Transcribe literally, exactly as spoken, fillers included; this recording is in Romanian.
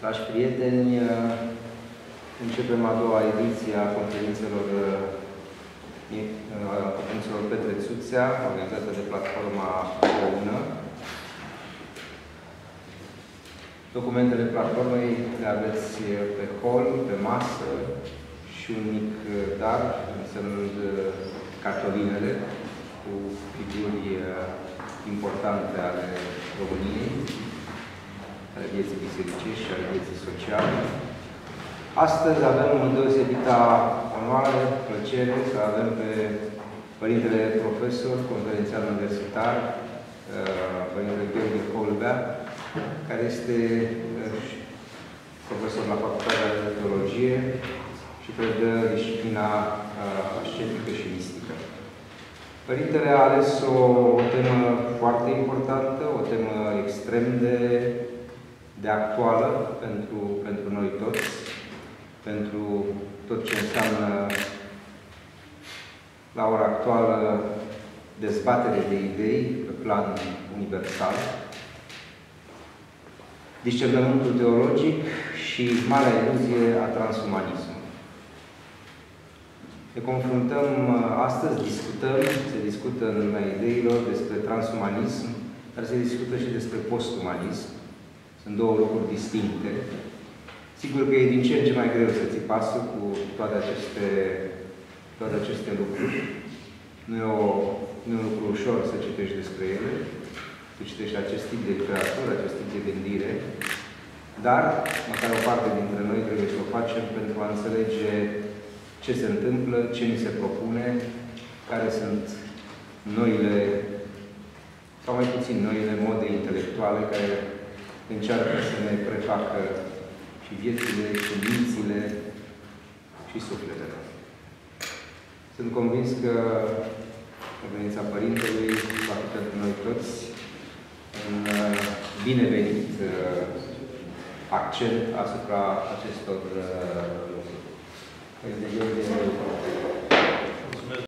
Dragi prieteni, începem a doua ediție a conferințelor, a conferințelor Petre Țuțea, organizată de platforma Împreună. Documentele platformei le aveți pe hol, pe masă și un mic dar, însemnând cartolinele cu figuri importante ale României, ale vieții bisericești și ale vieții sociale. Astăzi avem o deosebită onoare, plăcere să avem pe Părintele Profesor, conferențial universitar, Părintele Gheorghe Holbea, care este profesor la Facultatea de Teologie și predă disciplina ascetică și mistică. Părintele a ales o, o temă foarte importantă, o temă extrem de, de actuală pentru, pentru noi toți, pentru tot ce înseamnă la ora actuală dezbatere de idei pe plan universal, discernământul teologic și marea iluzie a transumanismului. Ne confruntăm astăzi, discutăm, se discută în lumea ideilor despre transumanism, dar se discută și despre postumanism. Sunt două lucruri distincte. Sigur că e din ce în ce mai greu să ții pasul cu toate aceste, toate aceste lucruri. Nu e, o, nu e un lucru ușor să citești despre ele, să citești acest tip de literatură, acest tip de gândire, dar, măcar o parte dintre noi trebuie să o facem pentru a înțelege ce se întâmplă, ce ni se propune, care sunt noile, sau mai puțin noile mode intelectuale care încearcă să ne prefacă și viețile, și mințile, și sufletele. Sunt convins că Conferința Părintelui va fi pentru noi toți un binevenit accent asupra acestor lucruri.